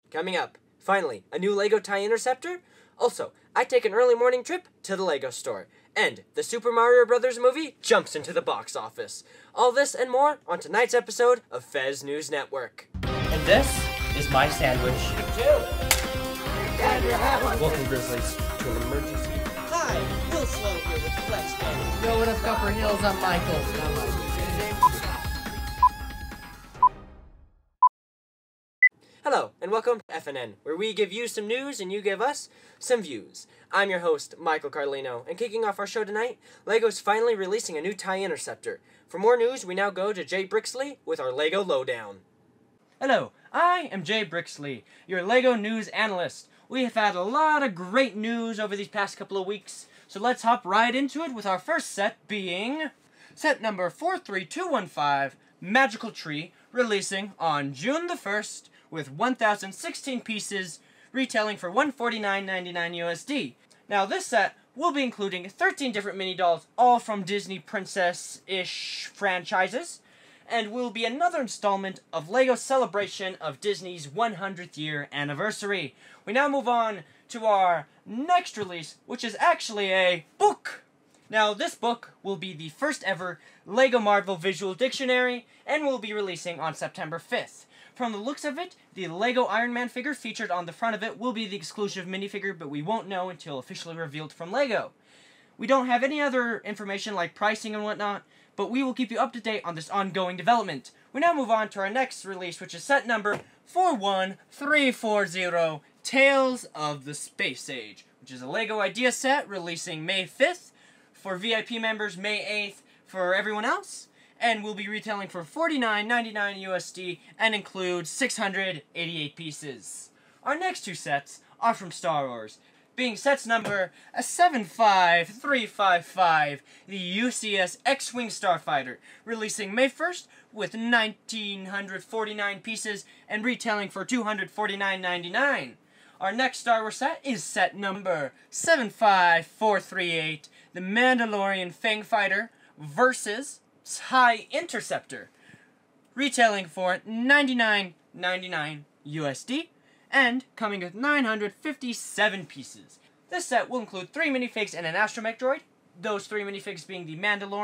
Coming up, finally, a new LEGO TIE Interceptor? Also, I take an early morning trip to the LEGO store. And the Super Mario Bros. Movie jumps into the box office. All this and more on tonight's episode of Fez News Network. And this is my sandwich. Welcome, Grizzlies, to an emergency. Hi, Will Slow here with Flex Day. Yo, what up, Copper Hills? I'm Michael. Hello, and welcome to FNN, where we give you some news and you give us some views. I'm your host, Michael Carlino, and kicking off our show tonight, LEGO's finally releasing a new TIE Interceptor. For more news, we now go to Jay Brixley with our LEGO Lowdown. Hello, I am Jay Brixley, your LEGO news analyst. We have had a lot of great news over these past couple of weeks, so let's hop right into it with our first set being set number 43215, Magical Tree, releasing on June the 1st with 1,016 pieces, retailing for $149.99 USD. Now this set will be including 13 different mini dolls, all from Disney princess-ish franchises, and will be another installment of LEGO's celebration of Disney's 100th year anniversary. We now move on to our next release, which is actually a book. Now this book will be the first ever LEGO Marvel Visual Dictionary, and will be releasing on September 5th. From the looks of it, the LEGO Iron Man figure featured on the front of it will be the exclusive minifigure, but we won't know until officially revealed from LEGO. We don't have any other information like pricing and whatnot, but we will keep you up to date on this ongoing development. We now move on to our next release, which is set number 41340, Tales of the Space Age, which is a LEGO idea set releasing May 5th, for VIP members May 8th for everyone else, and will be retailing for $49.99 USD and includes 688 pieces. Our next two sets are from Star Wars, being sets number 75355, the UCS X-Wing Starfighter, releasing May 1st with 1,949 pieces and retailing for $249.99. Our next Star Wars set is set number 75438, the Mandalorian Fang Fighter versus TIE Interceptor, retailing for $99.99 USD and coming with 957 pieces. This set will include 3 minifigs and an astromech droid, those 3 minifigs being the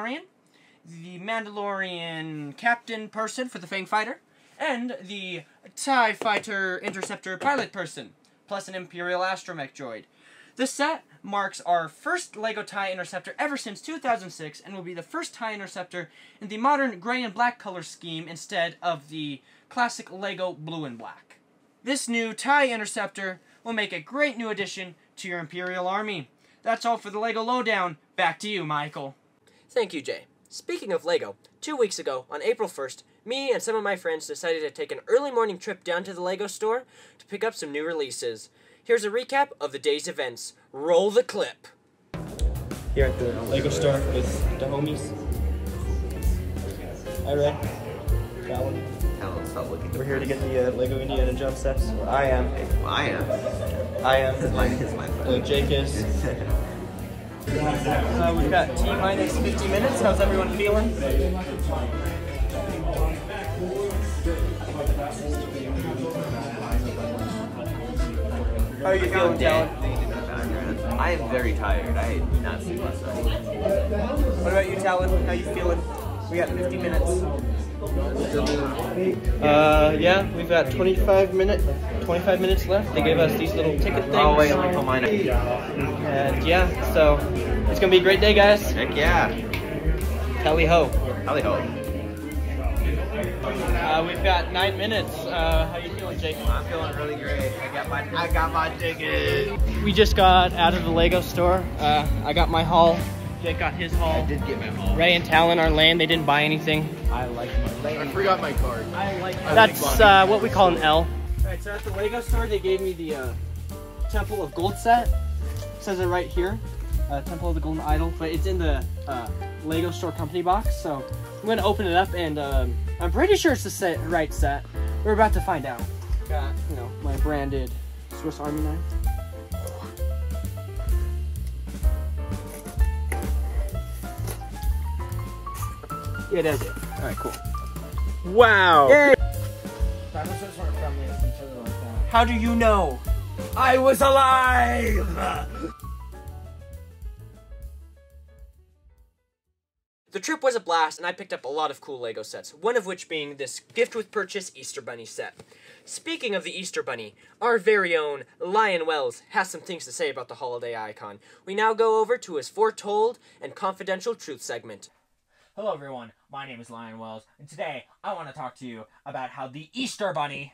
Mandalorian captain person for the Fang Fighter, and the TIE Fighter Interceptor pilot person, plus an Imperial astromech droid. This set marks our first LEGO TIE Interceptor ever since 2006 and will be the first TIE Interceptor in the modern gray and black color scheme instead of the classic LEGO blue and black. This new TIE Interceptor will make a great new addition to your Imperial Army. That's all for the LEGO Lowdown. Back to you, Michael. Thank you, Jay. Speaking of LEGO, 2 weeks ago, on April 1st, me and some of my friends decided to take an early morning trip down to the LEGO store to pick up some new releases. Here's a recap of the day's events. Roll the clip. Here at the LEGO store with the homies. Hi, Red. Calvin. Stop looking. We're here to get the LEGO Indiana jump sets. Well, I am. I am. Jake is. We've got T-minus 50 minutes. How's everyone feeling? How are you feeling, Talon? I am very tired. I did not sleep last night. What about you, Talon? How you feeling? We got 50 minutes. Yeah, we've got 25 minutes left. They gave us these little ticket things. Oh wait, let me pull mine up. And yeah, so it's gonna be a great day, guys. Heck yeah. Tally ho. Tally ho. We've got 9 minutes. How you feeling, Jake? I'm feeling really great. I got my ticket. We just got out of the LEGO store. I got my haul. Jake got his haul. I did get my haul. Ray and Talon are laying. They didn't buy anything. I like my lane. I forgot my card. That's what we call an L. Alright, so at the LEGO store, they gave me the Temple of Gold set. It says it right here. Temple of the Golden Idol. But it's in the LEGO store company box. So I'm going to open it up and I'm pretty sure it's the right set. We're about to find out. Got, you know, my branded Swiss Army knife. Yeah, that's it. Alright, cool. Wow! Yay! How do you know? I was alive! The trip was a blast, and I picked up a lot of cool LEGO sets, one of which being this gift with purchase Easter Bunny set. Speaking of the Easter Bunny, our very own Lion Wells has some things to say about the holiday icon. We now go over to his foretold and confidential truth segment. Hello everyone, my name is Lion Wells, and today I want to talk to you about how the Easter Bunny,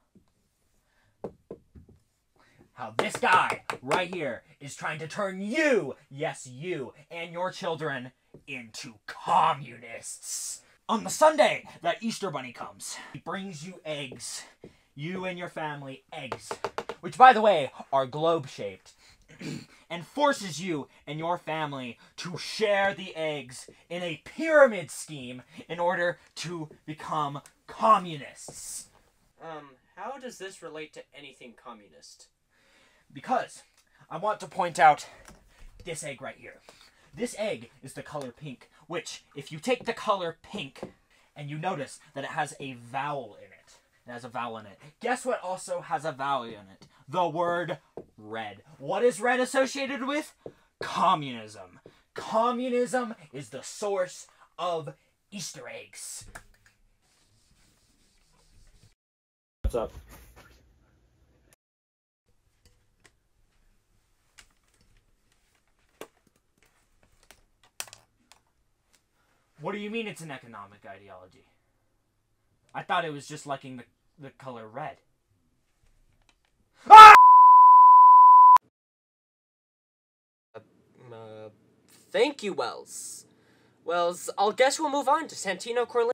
how this guy right here is trying to turn you, yes you, and your children into communists. On the Sunday that Easter Bunny comes, he brings you eggs. You and your family eggs, which by the way are globe-shaped, and forces you and your family to share the eggs in a pyramid scheme in order to become communists. How does this relate to anything communist? Because I want to point out this egg right here. This egg is the color pink, which, if you take the color pink and you notice that it has a vowel in it, guess what also has a vowel in it? The word red. What is red associated with? Communism. Communism is the source of Easter eggs. What's up? What do you mean it's an economic ideology? I thought it was just liking the color red. Thank you, Wells. Wells, I'll guess we'll move on to Santino Corleone.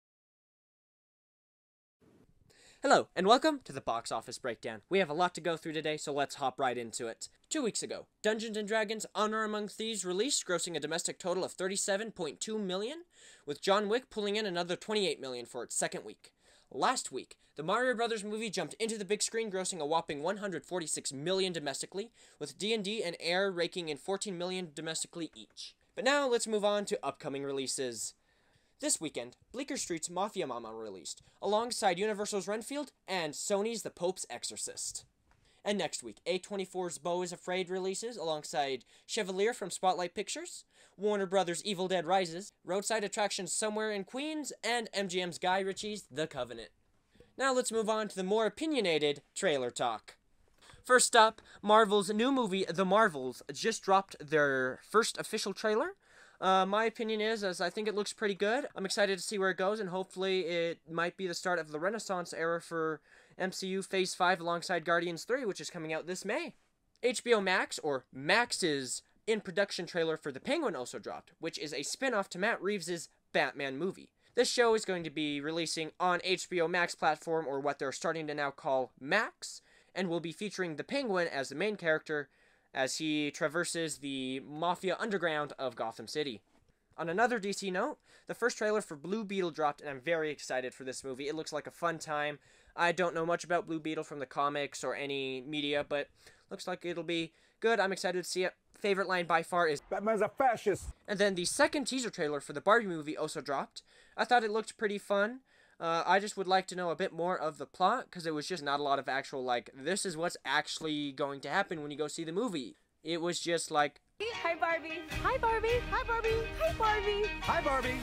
Hello, and welcome to the Box Office Breakdown. We have a lot to go through today, so let's hop right into it. 2 weeks ago, Dungeons & Dragons Honor Among Thieves released, grossing a domestic total of $37.2 million, with John Wick pulling in another $28 million for its second week. Last week, the Mario Brothers movie jumped into the big screen, grossing a whopping $146 million domestically, with D&D and Air raking in $14 million domestically each. But now, let's move on to upcoming releases. This weekend, Bleecker Street's Mafia Mama released, alongside Universal's Renfield and Sony's The Pope's Exorcist. And next week, A24's Beau is Afraid releases, alongside Chevalier from Spotlight Pictures, Warner Brothers' Evil Dead Rises, Roadside Attractions Somewhere in Queens, and MGM's Guy Ritchie's The Covenant. Now let's move on to the more opinionated trailer talk. First up, Marvel's new movie, The Marvels, just dropped their first official trailer. My opinion is, as I think it looks pretty good. I'm excited to see where it goes, and hopefully it might be the start of the Renaissance era for MCU Phase 5 alongside Guardians 3, which is coming out this May. HBO Max, or Max's in-production trailer for The Penguin also dropped, which is a spin-off to Matt Reeves' Batman movie. This show is going to be releasing on HBO Max platform, or what they're starting to now call Max, and will be featuring the Penguin as the main character, as he traverses the mafia underground of Gotham City. On another DC note, the first trailer for Blue Beetle dropped, and I'm very excited for this movie. It looks like a fun time. I don't know much about Blue Beetle from the comics or any media, but looks like it'll be good. I'm excited to see it. Favorite line by far is, "That man's a fascist." And then the second teaser trailer for the Barbie movie also dropped. I thought it looked pretty fun. I just would like to know a bit more of the plot, because it was just not a lot of actual, like, this is what's actually going to happen when you go see the movie. It was just like, Hi Barbie. Hi Barbie. Hi Barbie. Hi Barbie. Hi, Barbie.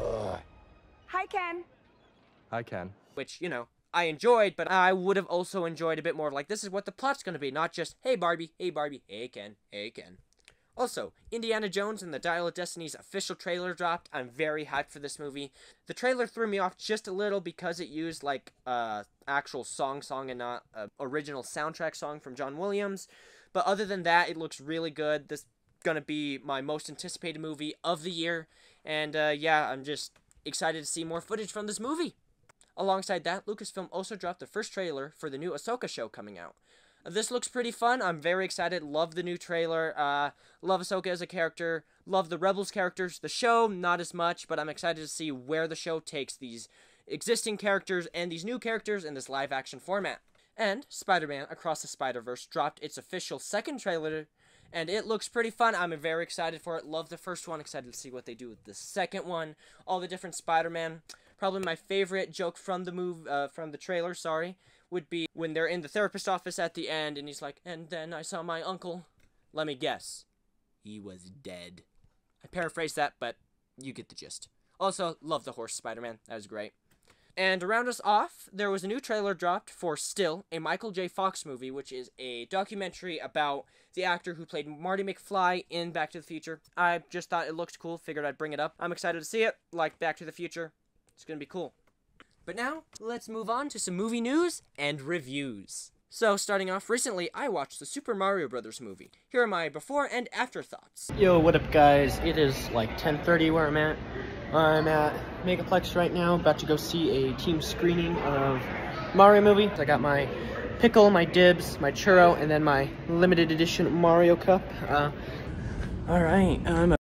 Hi Ken. Hi, Ken. which, you know, I enjoyed, but I would have also enjoyed a bit more of, like, this is what the plot's going to be, not just, hey Barbie, hey Ken, hey Ken. Also, Indiana Jones and the Dial of Destiny's official trailer dropped. I'm very hyped for this movie. The trailer threw me off just a little because it used, like, actual song and not an original soundtrack song from John Williams. But other than that, it looks really good. This is going to be my most anticipated movie of the year. And, yeah, I'm just excited to see more footage from this movie. Alongside that, Lucasfilm also dropped the first trailer for the new Ahsoka show coming out. This looks pretty fun. I'm very excited. Love the new trailer. Love Ahsoka as a character. Love the Rebels characters. The show, not as much, but I'm excited to see where the show takes these existing characters and these new characters in this live-action format. And Spider-Man Across the Spider-Verse dropped its official second trailer, and it looks pretty fun. I'm very excited for it. Love the first one. Excited to see what they do with the second one. All the different Spider-Man. Probably my favorite joke from the trailer, would be when they're in the therapist office at the end, and he's like, and then I saw my uncle. Let me guess. He was dead. I paraphrased that, but you get the gist. Also, love the horse Spider-Man. That was great. And to round us off, there was a new trailer dropped for Still, a Michael J. Fox movie, which is a documentary about the actor who played Marty McFly in Back to the Future. I just thought it looked cool, figured I'd bring it up. I'm excited to see it, like Back to the Future. It's gonna be cool. But now, let's move on to some movie news and reviews. So, starting off, recently I watched the Super Mario Bros. Movie. Here are my before and after thoughts. Yo, what up guys? It is like 10:30 where I'm at. I'm at Megaplex right now, about to go see a team screening of Mario movie. I got my pickle, my dibs, my churro, and then my limited edition Mario cup. Alright,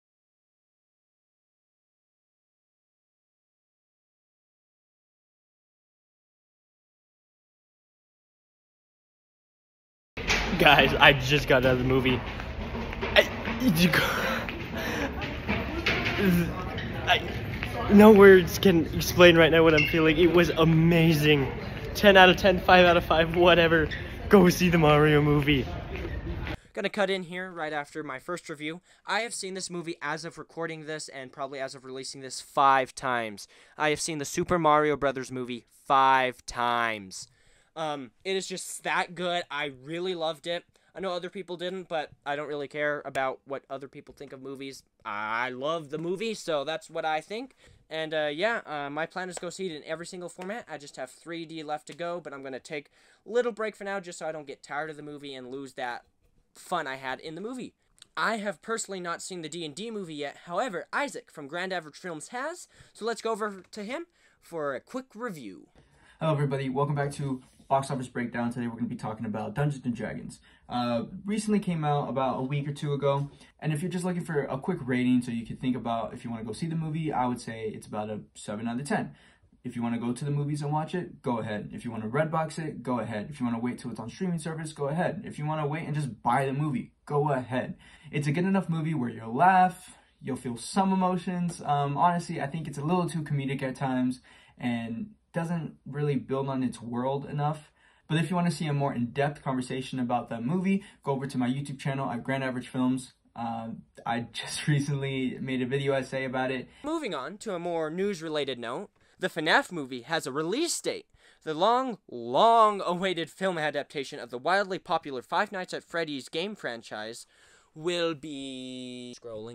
guys, I just got out of the movie. No words can explain right now what I'm feeling. It was amazing. 10 out of 10, 5 out of 5, whatever. Go see the Mario movie. Gonna cut in here right after my first review. I have seen this movie as of recording this and probably as of releasing this 5 times. I have seen the Super Mario Brothers movie 5 times. It is just that good. I really loved it. I know other people didn't, but I don't really care about what other people think of movies. I love the movie, so that's what I think. And my plan is to go see it in every single format. I just have 3D left to go, but I'm going to take a little break for now just so I don't get tired of the movie and lose that fun I had in the movie. I have personally not seen the D&D movie yet. However, Isaac from Grand Average Films has, so let's go over to him for a quick review. Hello everybody, welcome back to Box Office Breakdown. Today we're going to be talking about Dungeons & Dragons. Recently came out about a week or two ago, and if you're just looking for a quick rating so you can think about if you want to go see the movie, I would say it's about a 7 out of 10. If you want to go to the movies and watch it, go ahead. If you want to Redbox it, go ahead. If you want to wait till it's on streaming service, go ahead. If you want to wait and just buy the movie, go ahead. It's a good enough movie where you'll laugh, you'll feel some emotions. Honestly, I think it's a little too comedic at times and doesn't really build on its world enough. But if you want to see a more in-depth conversation about that movie, go over to my YouTube channel at Grand Average Films. I just recently made a video essay about it. Moving on to a more news-related note, the FNAF movie has a release date. The long-awaited film adaptation of the wildly popular Five Nights at Freddy's game franchise will be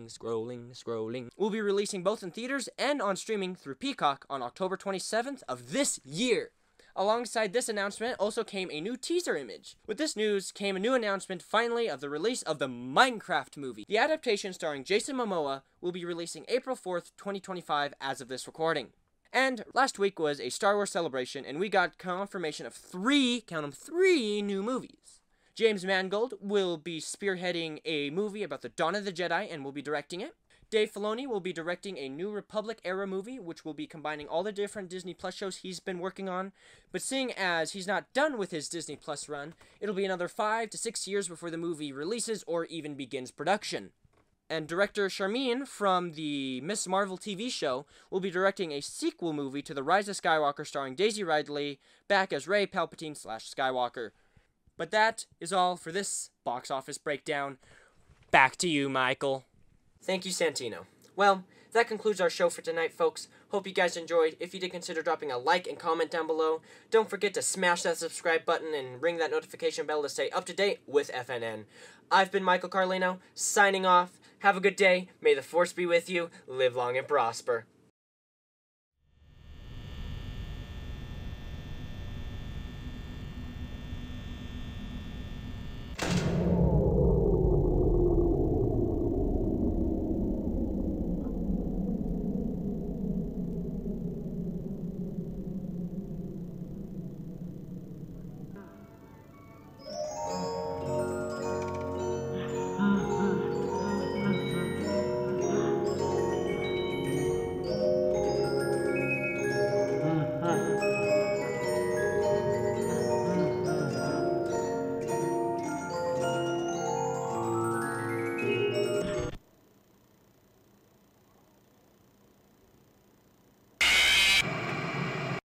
We'll be releasing both in theaters and on streaming through Peacock on October 27th of this year. Alongside this announcement also came a new teaser image. With this news came a new announcement finally of the release of the Minecraft movie. The adaptation starring Jason Momoa will be releasing April 4th, 2025 as of this recording. And last week was a Star Wars celebration and we got confirmation of 3 new movies. James Mangold will be spearheading a movie about the Dawn of the Jedi and will be directing it. Dave Filoni will be directing a New Republic-era movie, which will be combining all the different Disney Plus shows he's been working on. But seeing as he's not done with his Disney Plus run, it'll be another 5 to 6 years before the movie releases or even begins production. And director Charmin from the Miss Marvel TV show will be directing a sequel movie to The Rise of Skywalker starring Daisy Ridley, back as Rey Palpatine / Skywalker. But that is all for this box office breakdown. Back to you, Michael. Thank you, Santino. Well, that concludes our show for tonight, folks. Hope you guys enjoyed. If you did, consider dropping a like and comment down below. Don't forget to smash that subscribe button and ring that notification bell to stay up to date with FNN. I've been Michael Carlino, signing off. Have a good day. May the Force be with you. Live long and prosper.